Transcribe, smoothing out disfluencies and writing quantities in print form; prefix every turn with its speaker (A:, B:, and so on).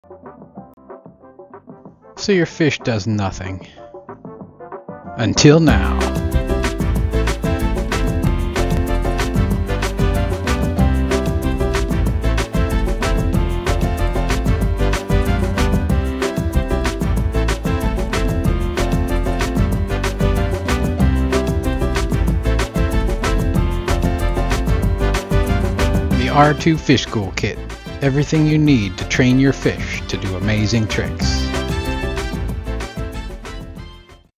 A: So your fish does nothing. Until now. The R2 Fish School Kit. Everything you need to train your fish to do amazing tricks.